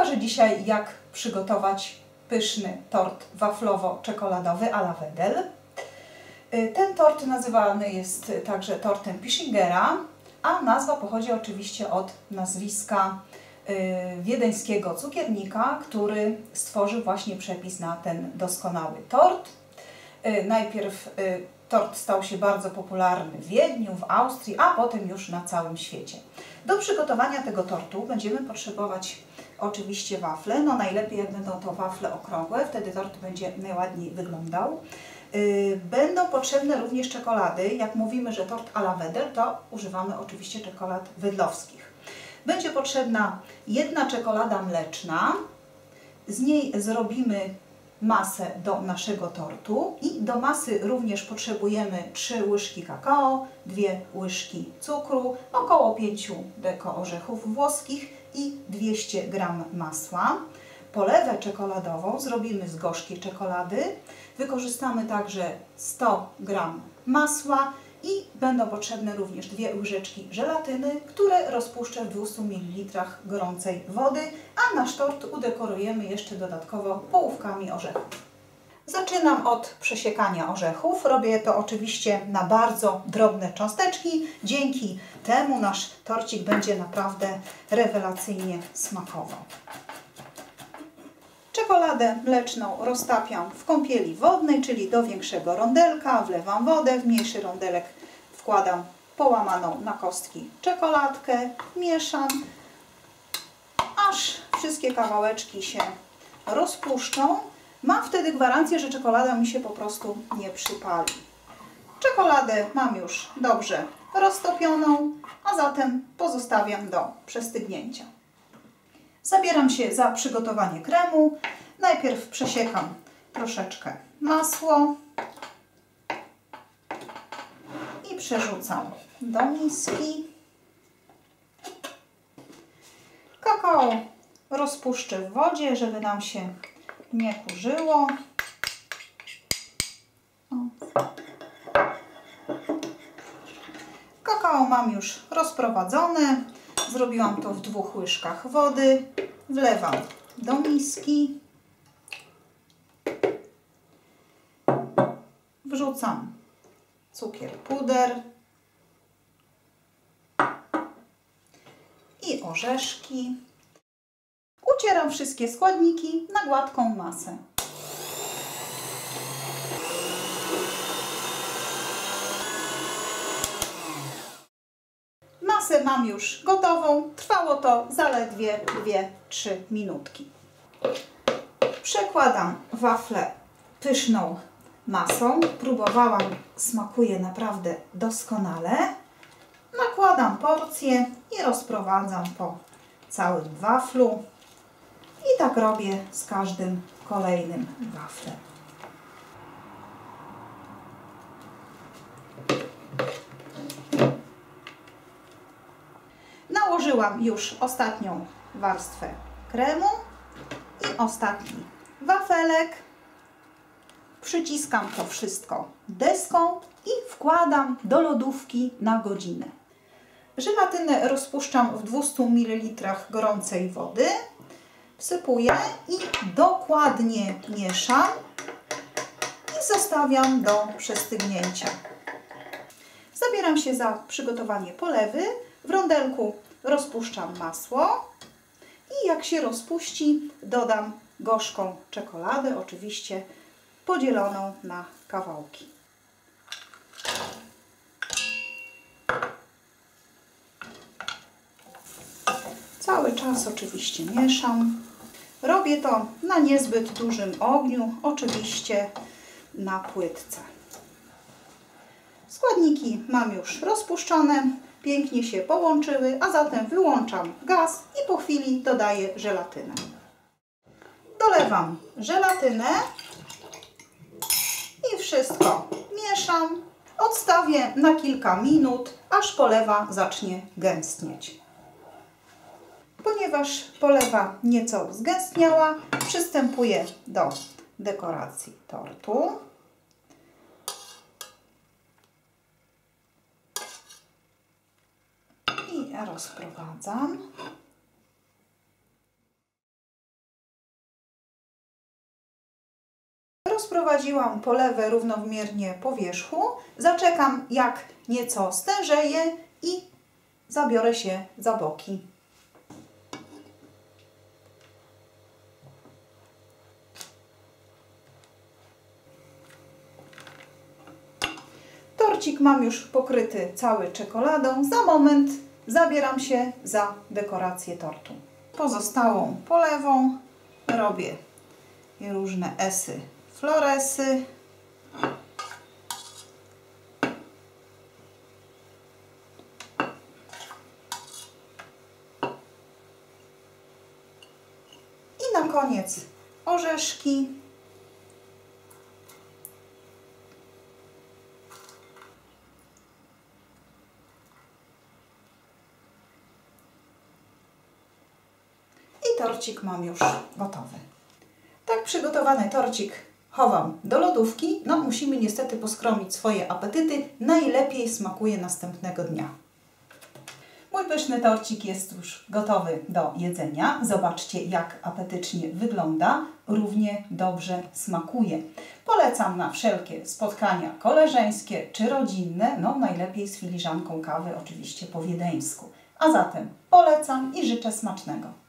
Pokażę dzisiaj, jak przygotować pyszny tort waflowo-czekoladowy à la Wedel. Ten tort nazywany jest także tortem Pischingera, a nazwa pochodzi oczywiście od nazwiska wiedeńskiego cukiernika, który stworzył właśnie przepis na ten doskonały tort. Najpierw tort stał się bardzo popularny w Wiedniu, w Austrii, a potem już na całym świecie. Do przygotowania tego tortu będziemy potrzebować oczywiście wafle. No najlepiej jak będą to wafle okrągłe, wtedy tort będzie najładniej wyglądał. Będą potrzebne również czekolady. Jak mówimy, że tort à la Wedel, to używamy oczywiście czekolad wedlowskich. Będzie potrzebna jedna czekolada mleczna. Z niej zrobimy masę do naszego tortu i do masy również potrzebujemy 3 łyżki kakao, 2 łyżki cukru, około 5 deko orzechów włoskich i 200 g masła. Polewę czekoladową zrobimy z gorzkiej czekolady. Wykorzystamy także 100 g masła i będą potrzebne również 2 łyżeczki żelatyny, które rozpuszczę w 200 ml gorącej wody, a nasz tort udekorujemy jeszcze dodatkowo połówkami orzechów. Zaczynam od przesiekania orzechów. Robię to oczywiście na bardzo drobne cząsteczki. Dzięki temu nasz torcik będzie naprawdę rewelacyjnie smakował. Czekoladę mleczną roztapiam w kąpieli wodnej, czyli do większego rondelka. Wlewam wodę, w mniejszy rondelek wkładam połamaną na kostki czekoladkę, mieszam, aż wszystkie kawałeczki się rozpuszczą. Mam wtedy gwarancję, że czekolada mi się po prostu nie przypali. Czekoladę mam już dobrze roztopioną, a zatem pozostawiam do przestygnięcia. Zabieram się za przygotowanie kremu. Najpierw przesiekam troszeczkę masło i przerzucam do miski. Kakao rozpuszczę w wodzie, żeby nam się nie kurzyło. Kakao mam już rozprowadzone. Zrobiłam to w 2 łyżkach wody. Wlewam do miski. Wrzucam cukier puder i orzeszki. Ucieram wszystkie składniki na gładką masę. Masę mam już gotową. Trwało to zaledwie 2-3 minutki. Przekładam waflę pyszną masą. Próbowałam, smakuje naprawdę doskonale. Nakładam porcję i rozprowadzam po całym waflu. I tak robię z każdym kolejnym waflem. Nałożyłam już ostatnią warstwę kremu i ostatni wafelek. Przyciskam to wszystko deską i wkładam do lodówki na godzinę. Żelatynę rozpuszczam w 200 ml gorącej wody. Wsypuję i dokładnie mieszam i zostawiam do przestygnięcia. Zabieram się za przygotowanie polewy. W rondelku rozpuszczam masło i jak się rozpuści, dodam gorzką czekoladę, oczywiście podzieloną na kawałki. Cały czas oczywiście mieszam. Robię to na niezbyt dużym ogniu, oczywiście na płytce. Składniki mam już rozpuszczone, pięknie się połączyły, a zatem wyłączam gaz i po chwili dodaję żelatynę. Dolewam żelatynę i wszystko mieszam. Odstawię na kilka minut, aż polewa zacznie gęstnieć. Ponieważ polewa nieco zgęstniała, przystępuję do dekoracji tortu. I rozprowadzam. Sprowadziłam polewę równomiernie po wierzchu. Zaczekam, jak nieco stężeje i zabiorę się za boki. Torcik mam już pokryty cały czekoladą. Za moment zabieram się za dekorację tortu. Pozostałą polewą robię różne esy, floresy. I na koniec orzeszki. I torcik mam już gotowy. Tak przygotowany torcik chowam do lodówki. No, musimy niestety poskromić swoje apetyty. Najlepiej smakuje następnego dnia. Mój pyszny torcik jest już gotowy do jedzenia. Zobaczcie, jak apetycznie wygląda. Równie dobrze smakuje. Polecam na wszelkie spotkania koleżeńskie czy rodzinne. No, najlepiej z filiżanką kawy, oczywiście po wiedeńsku. A zatem polecam i życzę smacznego.